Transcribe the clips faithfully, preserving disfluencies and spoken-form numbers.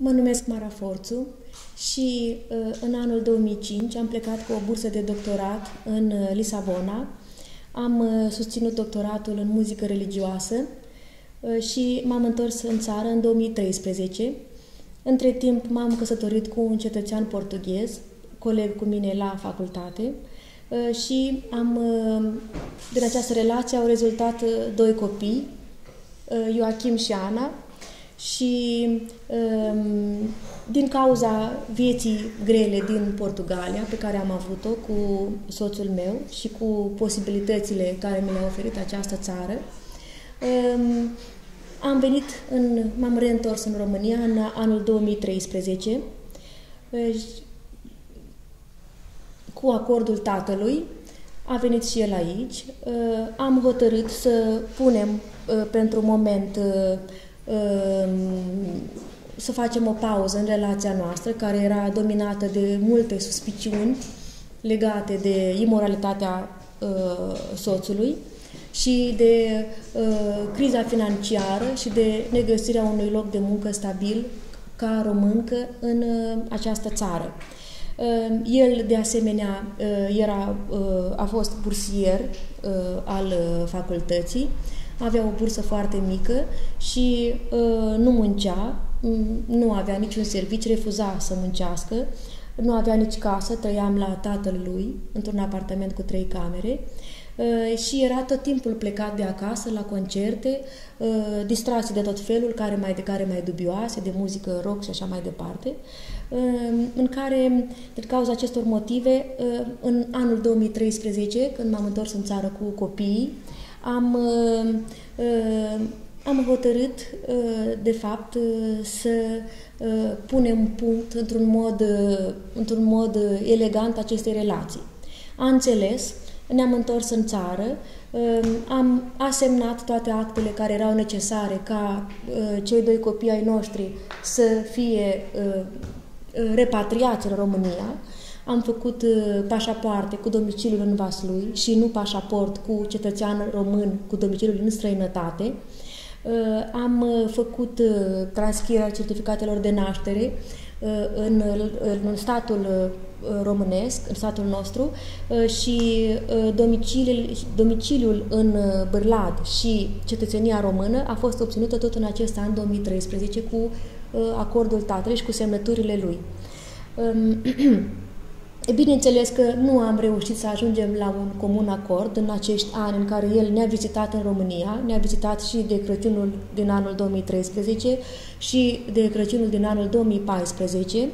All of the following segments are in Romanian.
Mă numesc Mara Forțu și în anul două mii cinci am plecat cu o bursă de doctorat în Lisabona. Am susținut doctoratul în muzică religioasă și m-am întors în țară în două mii treisprezece. Între timp m-am căsătorit cu un cetățean portughez, coleg cu mine la facultate, și am, din această relație au rezultat doi copii, Joachim și Ana, și din cauza vieții grele din Portugalia, pe care am avut-o cu soțul meu și cu posibilitățile care mi le-a oferit această țară, am venit, în, m-am reîntors în România în anul două mii treisprezece, cu acordul tatălui. A venit și el aici. Am hotărât să punem pentru moment, să facem o pauză în relația noastră, care era dominată de multe suspiciuni legate de imoralitatea soțului și de criza financiară și de negăsirea unui loc de muncă stabil ca româncă în această țară. El, de asemenea, era, a fost bursier al facultății, avea o bursă foarte mică și nu muncea, nu avea niciun serviciu, refuza să muncească, nu avea nici casă, trăiam la tatăl lui, într-un apartament cu trei camere, și era tot timpul plecat de acasă la concerte, distrase de tot felul, care mai, de care mai dubioase, de muzică rock și așa mai departe, în care, din cauza acestor motive, în anul două mii treisprezece, când m-am întors în țară cu copiii, am, am hotărât, de fapt, să punem punct într-un mod, într-un mod elegant acestei relații. A înțeles, ne-am întors în țară, am asemnat toate actele care erau necesare ca cei doi copii ai noștri să fie repatriați în România. Am făcut pașapoarte cu domiciliul în Vaslui și nu pașaport cu cetățean român cu domiciliul în străinătate. Am făcut transcrierea certificatelor de naștere în, în statul românesc, în statul nostru, și domiciliul, domiciliul în Bârlad și cetățenia română a fost obținută tot în acest an două mii treisprezece cu acordul tatălui și cu semnăturile lui. Bineînțeles că nu am reușit să ajungem la un comun acord în acești ani în care el ne-a vizitat în România, ne-a vizitat și de Crăciunul din anul două mii treisprezece și de Crăciunul din anul două mii paisprezece,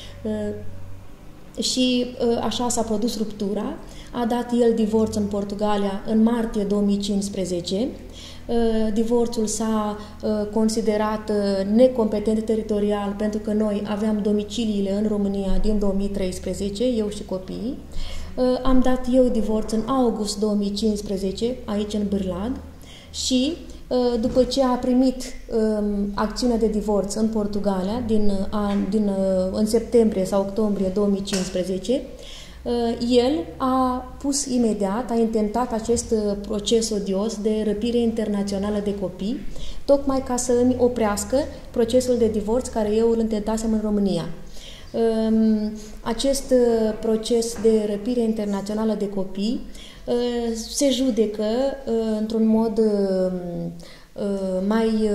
și așa s-a produs ruptura. A dat el divorț în Portugalia în martie două mii cincisprezece. Divorțul s-a considerat necompetent teritorial pentru că noi aveam domiciliile în România din două mii treisprezece, eu și copiii. Am dat eu divorț în august două mii cincisprezece, aici în Bârlad, și după ce a primit acțiunea de divorț în Portugalia din, din, în septembrie sau octombrie două mii cincisprezece, el a pus imediat, a intentat acest proces odios de răpire internațională de copii, tocmai ca să îmi oprească procesul de divorț care eu îl intentasem în România. Acest proces de răpire internațională de copii se judecă într-un mod mai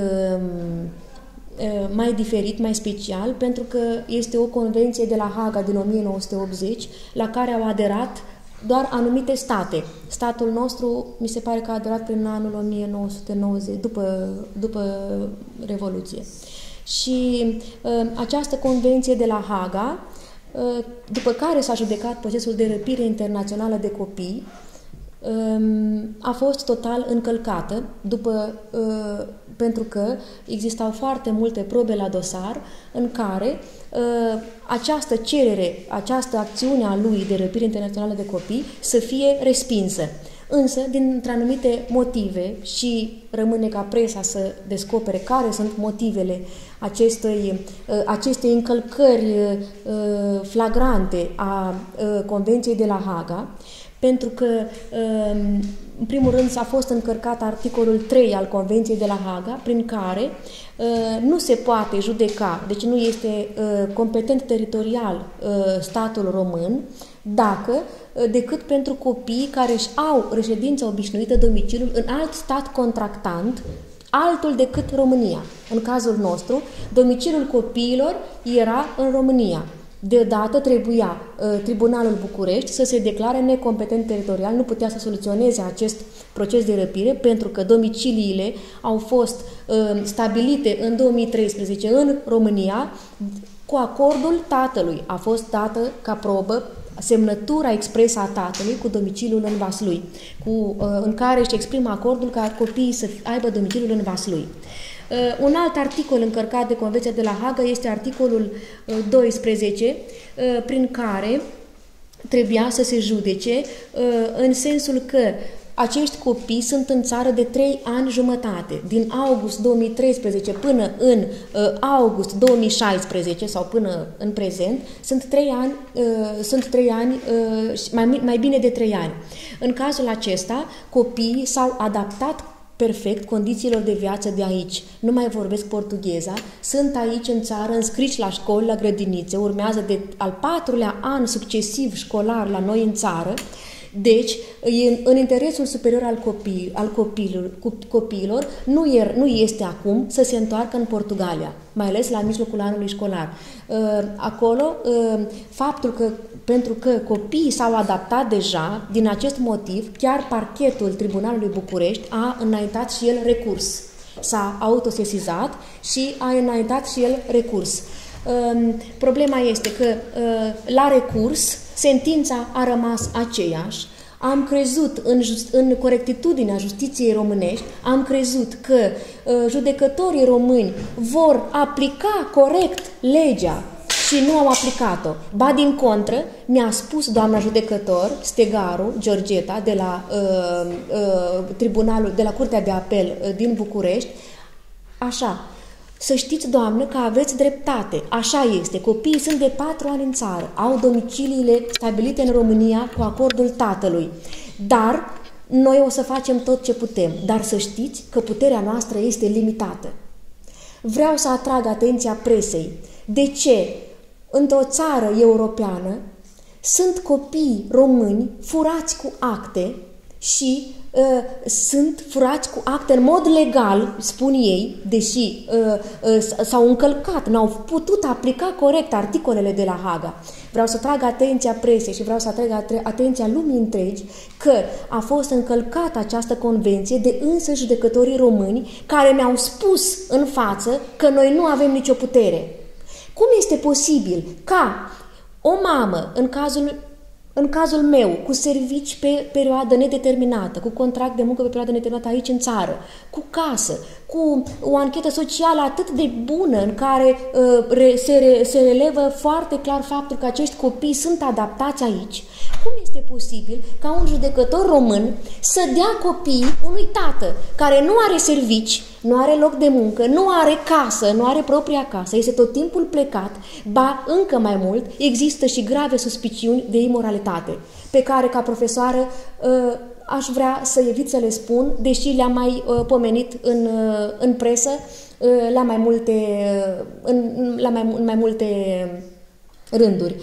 mai diferit, mai special, pentru că este o convenție de la Haga din o mie nouă sute optzeci, la care au aderat doar anumite state. Statul nostru, mi se pare că a aderat prin anul o mie nouă sute nouăzeci, după, după Revoluție. Și uh, această convenție de la Haga, uh, după care s-a judecat procesul de răpire internațională de copii, a fost total încălcată, după, pentru că existau foarte multe probe la dosar în care această cerere, această acțiune a lui de răpire internațională de copii să fie respinsă. Însă, dintre anumite motive, și rămâne ca presa să descopere care sunt motivele acestei, acestei încălcări flagrante a Convenției de la Haga, pentru că în primul rând s-a fost încărcat articolul trei al Convenției de la Haga, prin care nu se poate judeca, deci nu este competent teritorial statul român, dacă decât pentru copiii care își au reședința obișnuită, domiciliul în alt stat contractant, altul decât România. În cazul nostru, domiciliul copiilor era în România. Deodată trebuia uh, Tribunalul București să se declare necompetent teritorial, nu putea să soluționeze acest proces de răpire, pentru că domiciliile au fost uh, stabilite în două mii treisprezece în România cu acordul tatălui. A fost dată ca probă semnătura expresă a tatălui cu domiciliul în Vaslui, cu, uh, în care își exprimă acordul ca copiii să aibă domiciliul în Vaslui. Uh, un alt articol încărcat de Convenția de la Haga este articolul uh, doisprezece, uh, prin care trebuia să se judece uh, în sensul că acești copii sunt în țară de trei ani jumătate, din august două mii treisprezece până în uh, august două mii șaisprezece sau până în prezent, sunt trei ani, uh, sunt trei ani uh, mai, mai bine de trei ani. În cazul acesta, copiii s-au adaptat perfect condițiilor de viață de aici. Nu mai vorbesc portugheza, sunt aici în țară, înscriși la școli, la grădinițe, urmează de al patrulea an succesiv școlar la noi în țară. Deci, în interesul superior al, copii, al copiilor, copiilor nu, e, nu este acum să se întoarcă în Portugalia, mai ales la mijlocul anului școlar. Acolo, faptul că, pentru că copiii s-au adaptat deja, din acest motiv, chiar parchetul Tribunalului București a înaintat și el recurs. S-a autosesizat și a înaintat și el recurs. Problema este că la recurs sentința a rămas aceeași. Am crezut în, just, în corectitudinea justiției românești, am crezut că uh, judecătorii români vor aplica corect legea și nu au aplicat-o. Ba din contră, mi-a spus doamna judecător Stegaru Georgeta de la uh, uh, tribunalul, de la Curtea de Apel uh, din București, așa: să știți, doamnă, că aveți dreptate. Așa este. Copiii sunt de patru ani în țară. Au domiciliile stabilite în România cu acordul tatălui. Dar noi o să facem tot ce putem. Dar să știți că puterea noastră este limitată. Vreau să atrag atenția presei. De ce într-o țară europeană sunt copii români furați cu acte și Uh, sunt furați cu acte în mod legal, spun ei, deși uh, uh, s-au încălcat, n-au putut aplica corect articolele de la Haga. Vreau să trag atenția presei și vreau să atrag atenția lumii întregi că a fost încălcată această convenție de însă judecătorii români, care mi-au spus în față că noi nu avem nicio putere. Cum este posibil ca o mamă, în cazul În cazul meu, cu servici pe perioadă nedeterminată, cu contract de muncă pe perioadă nedeterminată aici în țară, cu casă, cu o anchetă socială atât de bună în care uh, re, se, re, se relevă foarte clar faptul că acești copii sunt adaptați aici, cum este posibil ca un judecător român să dea copii unui tată care nu are servici, nu are loc de muncă, nu are casă, nu are propria casă, este tot timpul plecat, ba încă mai mult, există și grave suspiciuni de imoralitate, pe care ca profesoară aș vrea să evit să le spun, deși le-am mai pomenit în, în presă la mai multe, în, la mai, în mai multe rânduri.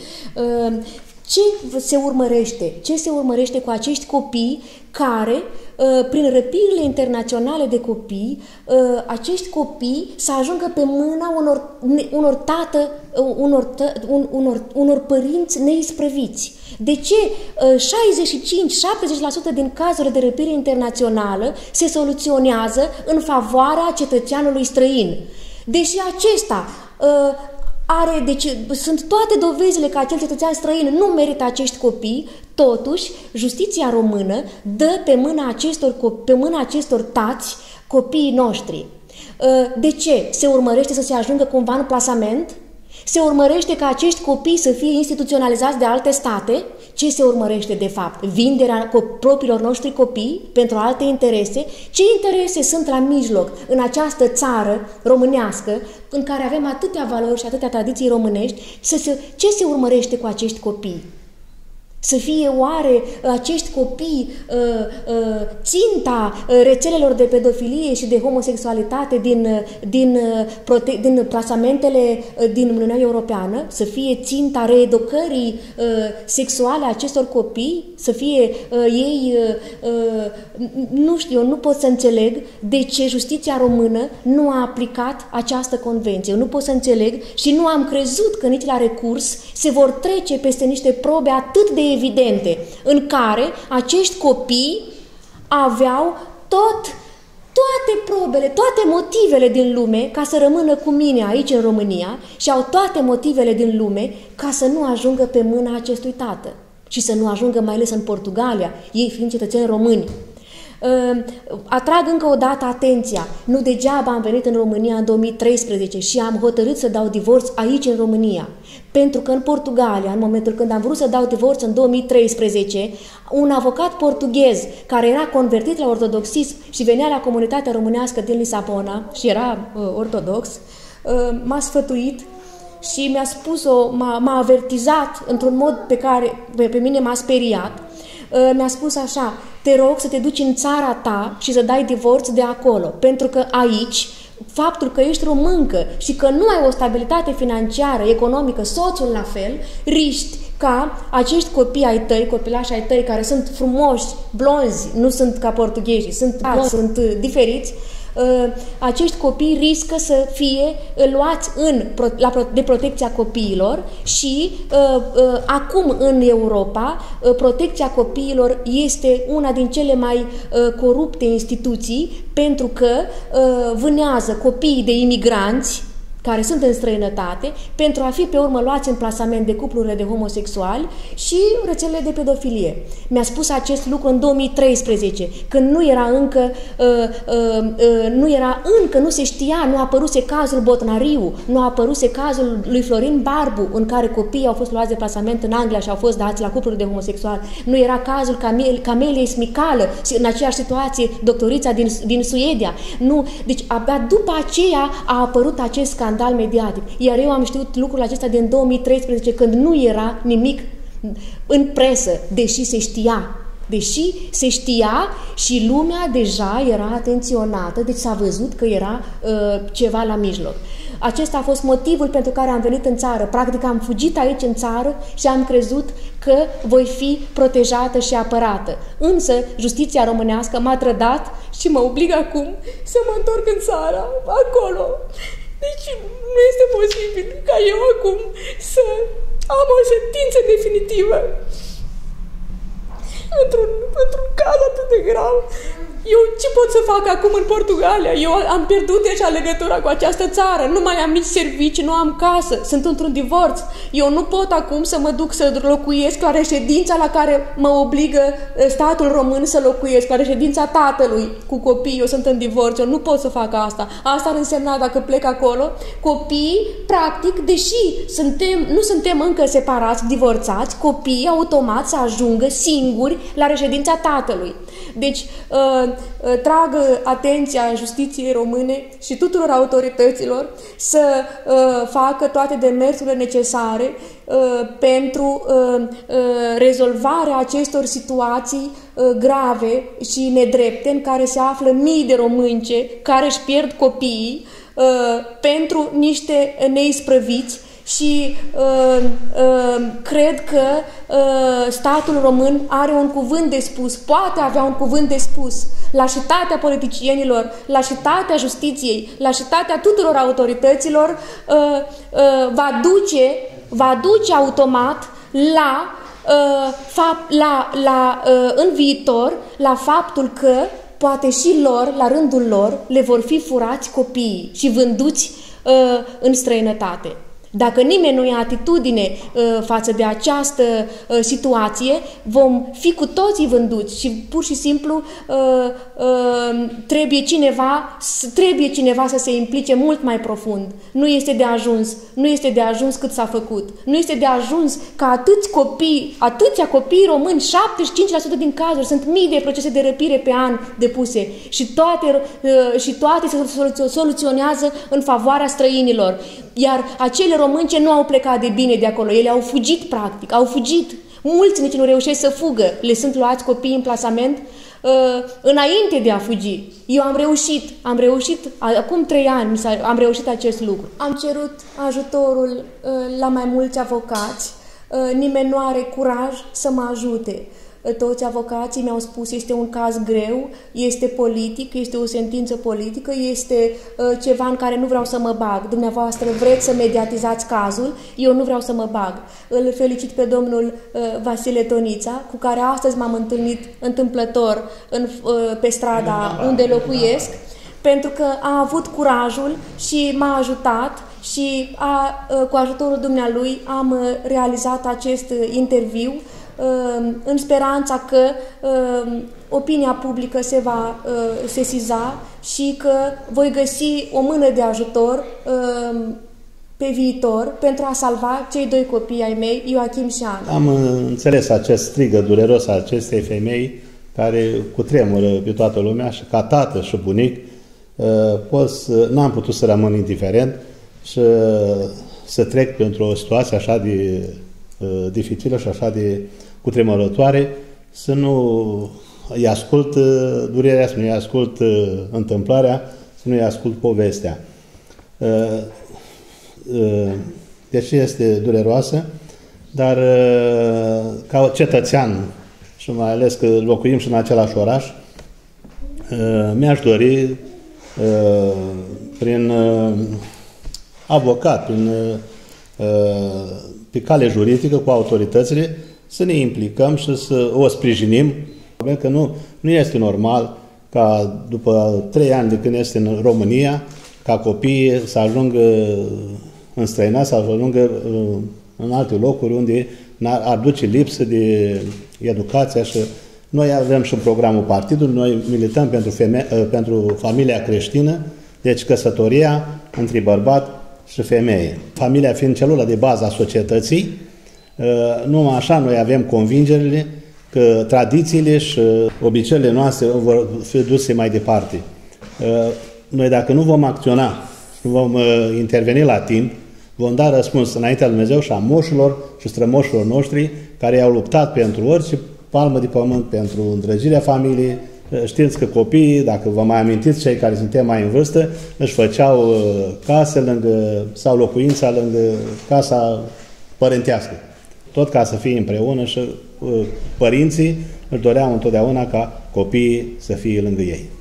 Ce se urmărește? Ce se urmărește cu acești copii care, prin răpirile internaționale de copii, acești copii să ajungă pe mâna unor, unor tată, unor, tă, unor, unor părinți neisprăviți? De ce șaizeci și cinci la șaptezeci la sută din cazurile de răpire internațională se soluționează în favoarea cetățeanului străin? Deși acesta are, deci sunt toate dovezile că acel cetățean străin nu merită acești copii, totuși justiția română dă pe mâna acestor, pe mâna acestor tați copiii noștri. De ce? Se urmărește să se ajungă cumva în plasament? Se urmărește ca acești copii să fie instituționalizați de alte state? Ce se urmărește de fapt? Vinderea propriilor noștri copii pentru alte interese? Ce interese sunt la mijloc în această țară românească în care avem atâtea valori și atâtea tradiții românești? Ce se urmărește cu acești copii? Să fie oare acești copii uh, uh, ținta rețelelor de pedofilie și de homosexualitate din, din, prote- din plasamentele din Uniunea Europeană? Să fie ținta reeducării uh, sexuale a acestor copii? Să fie uh, ei... Uh, uh, nu știu, eu nu pot să înțeleg de ce justiția română nu a aplicat această convenție. Eu nu pot să înțeleg și nu am crezut că nici la recurs se vor trece peste niște probe atât de evidente, în care acești copii aveau tot, toate probele, toate motivele din lume ca să rămână cu mine aici în România și au toate motivele din lume ca să nu ajungă pe mâna acestui tată și să nu ajungă mai ales în Portugalia, ei fiind cetățeni români. Atrag încă o dată atenția, nu degeaba am venit în România în două mii treisprezece și am hotărât să dau divorț aici în România, pentru că în Portugalia, în momentul când am vrut să dau divorț în două mii treisprezece, un avocat portughez care era convertit la ortodoxism și venea la comunitatea românească din Lisabona și era uh, ortodox, uh, m-a sfătuit și mi-a spus-o, m-a, m-a avertizat într-un mod pe care pe, pe mine m-a speriat. Uh, mi-a spus așa: te rog să te duci în țara ta și să dai divorț de acolo, pentru că aici, faptul că ești româncă și că nu ai o stabilitate financiară, economică, soțul la fel, riști ca acești copii ai tăi, copilași ai tăi, care sunt frumoși, blonzi, nu sunt ca portughezii, sunt, blonzi, sunt diferiți, acești copii riscă să fie luați în, la, de protecția copiilor și acum în Europa protecția copiilor este una din cele mai corupte instituții, pentru că vânează copiii de imigranți care sunt în străinătate, pentru a fi pe urmă luați în plasament de cuplurile de homosexuali și rețelele de pedofilie. Mi-a spus acest lucru în două mii treisprezece, când nu era încă, uh, uh, uh, nu era încă, nu se știa, nu a apăruse cazul Botnariu, nu a apăruse cazul lui Florin Barbu, în care copiii au fost luați de plasament în Anglia și au fost dați la cupluri de homosexuali. Nu era cazul Camel, Cameliei Smicală, în aceeași situație doctorița din, din Suedia. Nu. Deci abia după aceea a apărut acest scandal scandal mediatic. Iar eu am știut lucrul acesta din două mii treisprezece, când nu era nimic în presă, deși se știa. Deși se știa și lumea deja era atenționată, deci s-a văzut că era uh, ceva la mijloc. Acesta a fost motivul pentru care am venit în țară. Practic am fugit aici în țară și am crezut că voi fi protejată și apărată. Însă justiția românească m-a trădat și mă obligă acum să mă întorc în țară, acolo. Deci nu este posibil ca eu acum să am o sentință definitivă într-un, într-un caz atât de grav. Eu ce pot să fac acum în Portugalia? Eu am pierdut deja legătura cu această țară, nu mai am nici servicii, nu am casă, sunt într-un divorț. Eu nu pot acum să mă duc să locuiesc la reședința la care mă obligă statul român să locuiesc, la reședința tatălui cu copii. Eu sunt în divorț, eu nu pot să fac asta. Asta ar însemna, dacă plec acolo, copiii, practic, deși suntem, nu suntem încă separați, divorțați, copiii automat să ajungă singuri la reședința tatălui. Deci, uh, uh, trag atenția justiției române și tuturor autorităților să uh, facă toate demersurile necesare uh, pentru uh, uh, rezolvarea acestor situații uh, grave și nedrepte în care se află mii de românce care își pierd copiii uh, pentru niște neisprăviți. Și uh, uh, cred că uh, statul român are un cuvânt de spus, poate avea un cuvânt de spus. Lașitatea politicienilor, lașitatea justiției, lașitatea tuturor autorităților uh, uh, va duce, va duce automat la, uh, fapt, la, la uh, în viitor la faptul că poate și lor, la rândul lor, le vor fi furați copiii și vânduți uh, în străinătate. Dacă nimeni nu ia atitudine uh, față de această uh, situație, vom fi cu toții vânduți și pur și simplu uh, uh, trebuie, cineva, trebuie cineva să se implice mult mai profund. Nu este de ajuns, nu este de ajuns cât s-a făcut. Nu este de ajuns ca atâți copii, atâția copii români, șaptezeci și cinci la sută din cazuri, sunt mii de procese de răpire pe an depuse și toate, uh, și toate se soluționează în favoarea străinilor. Iar acele românce nu au plecat de bine de acolo, ele au fugit practic, au fugit. Mulți nici nu reușesc să fugă, le sunt luați copii în plasament uh, înainte de a fugi. Eu am reușit, am reușit, acum trei ani am reușit acest lucru. Am cerut ajutorul uh, la mai mulți avocați, uh, nimeni nu are curaj să mă ajute. Toți avocații mi-au spus este un caz greu, este politic, este o sentință politică, este uh, ceva în care nu vreau să mă bag. Dumneavoastră vreți să mediatizați cazul, eu nu vreau să mă bag. Îl felicit pe domnul uh, Vasile Tonița, cu care astăzi m-am întâlnit întâmplător în, uh, pe strada unde locuiesc, pentru că a avut curajul și m-a ajutat și a, uh, cu ajutorul dumnealui am uh, realizat acest uh, interviu în speranța că uh, opinia publică se va uh, sesiza și că voi găsi o mână de ajutor uh, pe viitor pentru a salva cei doi copii ai mei, Ioachim și Ana. Am înțeles acest strigă dureros al acestei femei care cutremură pe toată lumea și ca tată și bunic uh, n-am putut să rămân indiferent și să trec pentru o situație așa de uh, dificilă și așa de cutremurătoare, să nu îi ascult durerea, să nu îi ascult întâmplarea, să nu îi ascult povestea. Deși este dureroasă, dar ca cetățean, și mai ales că locuim și în același oraș, mi-aș dori prin avocat, prin, pe cale juridică cu autoritățile, să ne implicăm și să o sprijinim. Că nu, nu este normal ca după trei ani de când este în România, ca copiii să ajungă în străinat, să ajungă în alte locuri unde ar duce lipsă de educație. Și noi avem și programul partidului, noi milităm pentru, feme pentru familia creștină, deci căsătoria între bărbat și femeie. Familia fiind celula de bază a societății, numai așa noi avem convingerile că tradițiile și obiceiurile noastre vor fi duse mai departe. Noi dacă nu vom acționa, nu vom interveni la timp, vom da răspuns înaintea lui Dumnezeu și a moșilor și strămoșilor noștri care au luptat pentru orice palmă de pământ, pentru îndrăgirea familiei. Știți că copiii, dacă vă mai amintiți, cei care suntem mai în vârstă, își făceau case lângă, sau locuința lângă casa părintească. Tot ca să fie împreună și uh, părinții își doreau întotdeauna ca copiii să fie lângă ei.